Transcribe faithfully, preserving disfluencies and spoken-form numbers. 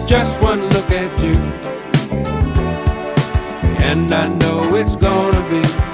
just one look at you, and I know it's gonna be